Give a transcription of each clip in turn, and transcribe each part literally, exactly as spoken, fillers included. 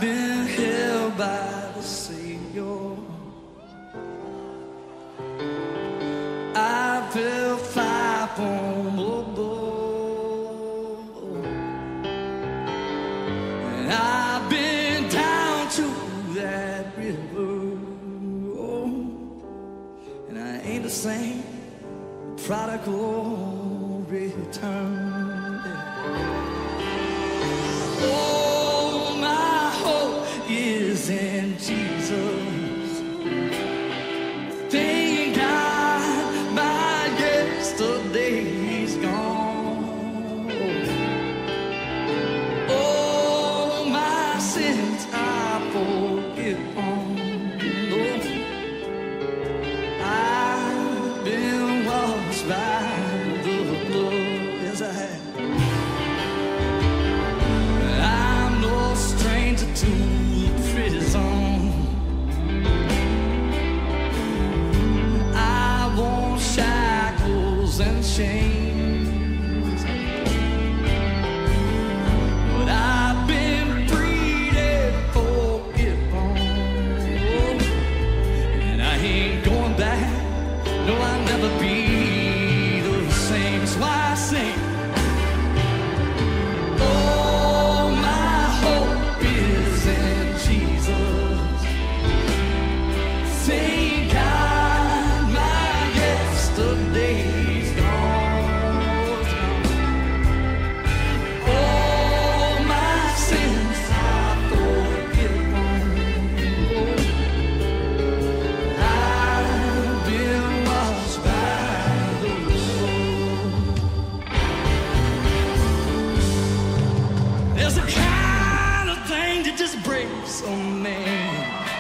been held by the Savior. I felt fire from above, and I've been down to that river, oh, and I ain't the same. Prodigal return. Oh, my hope is in Jesus. Thank God my yesterday's gone. Oh, my sins I forgive on. I've been washed by the blood, yes I have. I'm no stranger to prison. I want shackles and chains, but I've been freed and forgiven, and I ain't going back. No, I'll never be the same. That's why I sing. Oh, my hope is in Jesus. Thank God my yesterday's gone. Oh, my sins I forgive. I've been washed by the blood. There's a kind of thing that just breaks a man,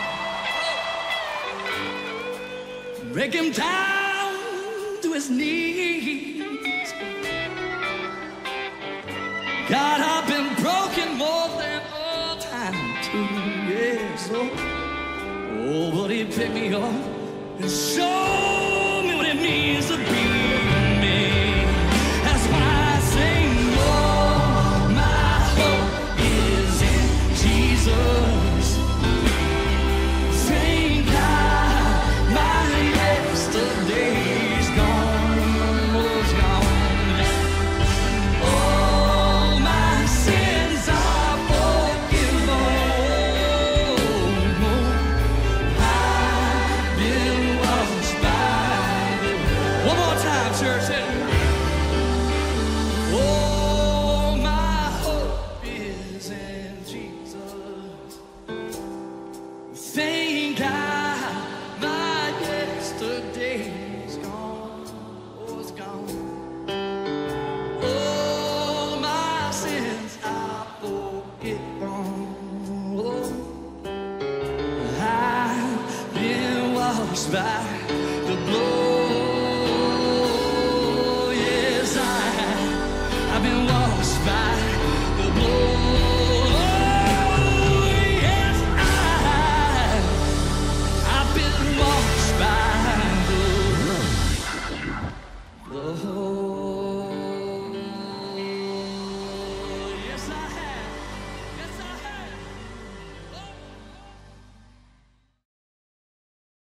break him down to his knees. God, I've been broken more than all time too, yes, oh, oh, but he picked me up and showed me what it means to be me. That's why I sing, oh, my hope is in Jesus. Thank God my yesterday's gone, was gone. All my sins are forgiven. I've been washed by the blood. One more time, church. Oh, my hope is in Jesus. Thank God my yesterday's gone, oh, it's gone. Oh, my sins I forgiven. Oh, I've been washed by the blood. Yes, I have. I've been washed.